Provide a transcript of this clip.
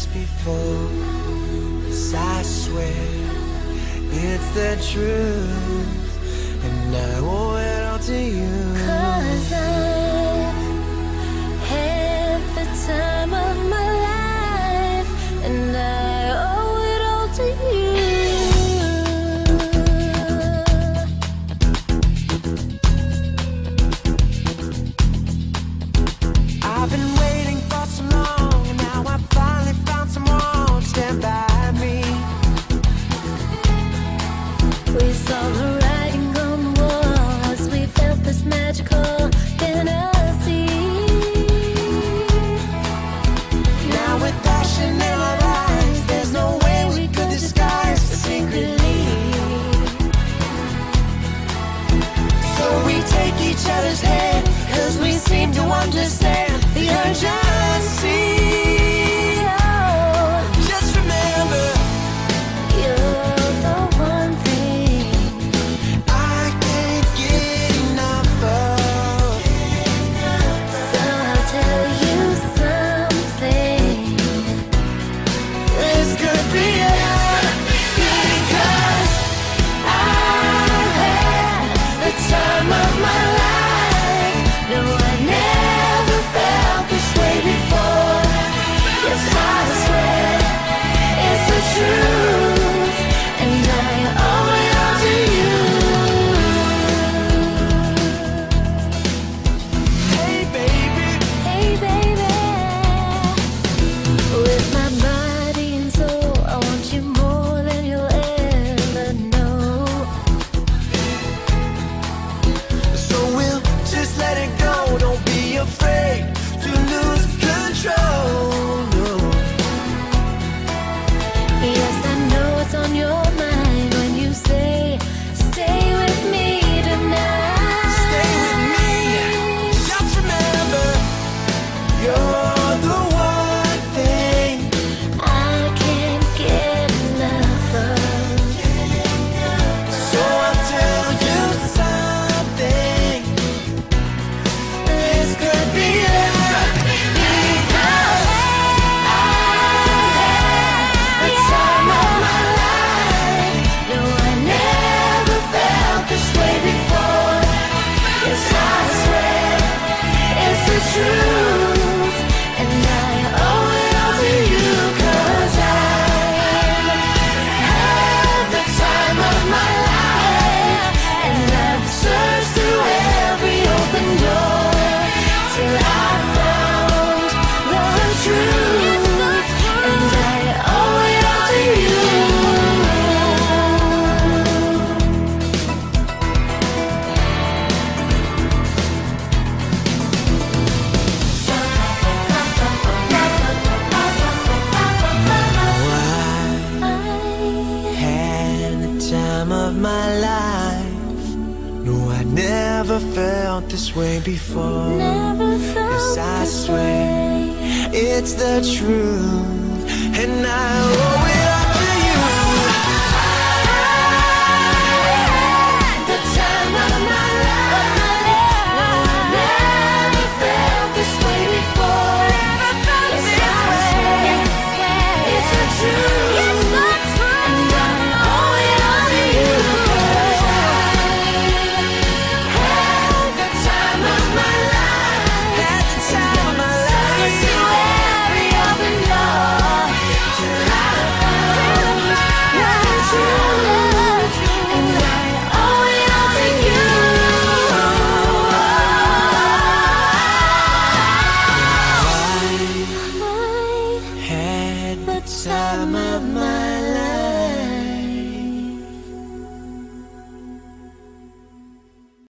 this before. Yes, I swear it's the truth, and I owe it all to you. 'Cause I had the time of my life, and I owe it all to you. I've been waiting for so long, and now I finally found someone to stand by me. We saw the writing on the wall as we felt this magical fantasy. Now with passion in our eyes, there's no way we could disguise the secretly. So we take each other's hand, 'cause we seem to understand the urgency. Oh, just remember, You're the one thing I can't get enough of. So I'll tell you something. This could be it, because I've had the time of my life. No, I never felt this way before. Yes, I swear it's the truth, and I owe it all to you. hey baby, Hey baby, with my body and soul, I want you more than you'll ever know. so we'll just let it go. Don't be afraid to lose control. No. Yes, I know it's on your mind when you say, stay with me tonight. Stay with me. Just remember, you're the one thing I can't get enough of. So I'll tell you something. This could be it, because The time of my life. No, I never felt this way before. Yes, I swear it's the truth, and I owe it all to you. 'Cause I've had the time of my life, and I've searched through every open door till I found the truth, and I owe it all to you. I had the time of my life. No, I never felt this way before. Never felt Yes, I this swear way. it's the truth, and I